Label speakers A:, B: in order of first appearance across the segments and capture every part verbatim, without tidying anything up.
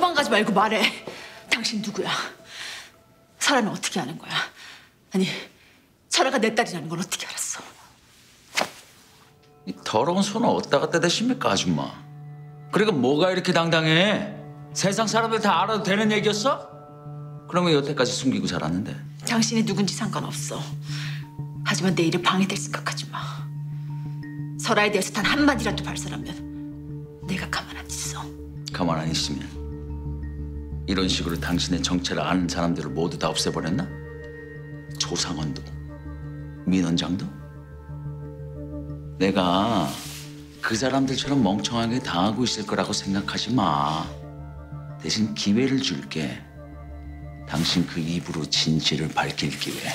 A: 도망가지 말고 말해. 당신 누구야? 설아는 어떻게 아는 거야? 아니, 설아가 내 딸이라는 걸 어떻게 알았어?
B: 이 더러운 손을 어디다 갖다 대십니까, 아줌마? 그리고 뭐가 이렇게 당당해? 세상 사람들 다 알아도 되는 얘기였어? 그러면 여태까지 숨기고 살았는데?
A: 당신이 누군지 상관없어. 하지만 내 일을 방해될 생각하지 마. 설아에 대해서 단 한마디라도 발설하면 내가 가만 안 있어.
B: 가만 안 있으면 이런 식으로 당신의 정체를 아는 사람들을 모두 다 없애버렸나? 조상원도, 민원장도? 내가 그 사람들처럼 멍청하게 당하고 있을 거라고 생각하지 마. 대신 기회를 줄게. 당신 그 입으로 진실을 밝힐 기회.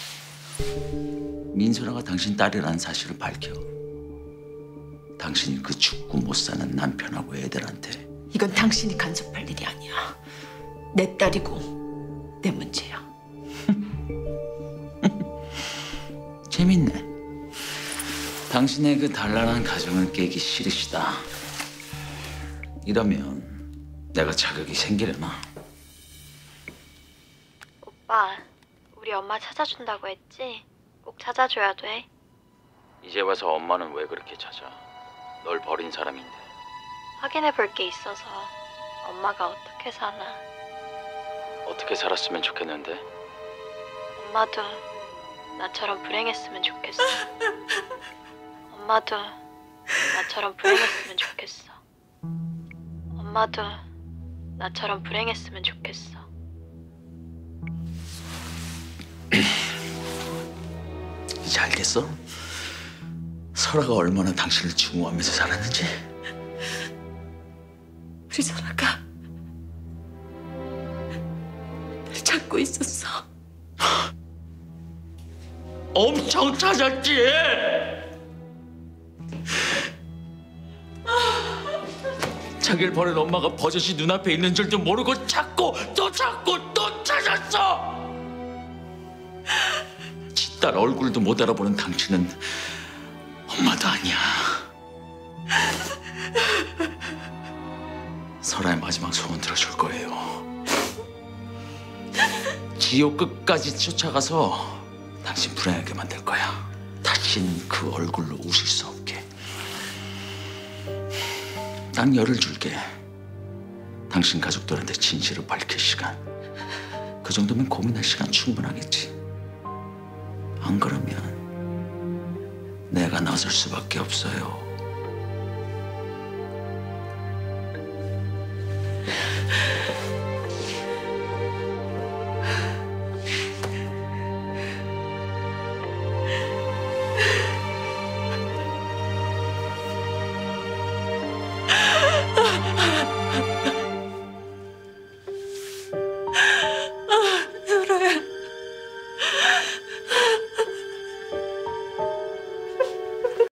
B: 민설아가 당신 딸이라는 사실을 밝혀. 당신이 그 죽고 못 사는 남편하고 애들한테.
A: 이건 당신이 간섭할 일이 아니야. 내 딸이고 내 문제야.
B: 재밌네. 당신의 그 단란한 가정을 깨기 싫으시다. 이러면 내가 자격이 생기려나?
C: 오빠, 우리 엄마 찾아준다고 했지? 꼭 찾아줘야 돼.
B: 이제 와서 엄마는 왜 그렇게 찾아? 널 버린 사람인데.
C: 확인해 볼 게 있어서 엄마가 어떻게 사나.
B: 어떻게 살았으면 좋겠는데?
C: 엄마도 나처럼 불행했으면 좋겠어. 엄마도 나처럼 불행했으면 좋겠어. 엄마도 나처럼 불행했으면 좋겠어.
B: 이제 알겠어? 설아가 얼마나 당신을 증오하면서 살았는지.
A: 우리 설아가 날 찾고 있었어.
B: 엄청 찾았지. 자기를 버린 엄마가 버젓이 눈앞에 있는 줄도 모르고 찾고 또 찾고 또 찾았어. 지 딸 얼굴도 못 알아보는 당신은 엄마도 아니야. 설아의 마지막 소원 들어줄 거예요. 지옥 끝까지 쫓아가서 당신 불행하게 만들 거야. 다신 그 얼굴로 웃을 수 없게. 난 열을 줄게. 당신 가족들한테 진실을 밝힐 시간. 그 정도면 고민할 시간 충분하겠지. 안 그러면 내가 나설 수밖에 없어요.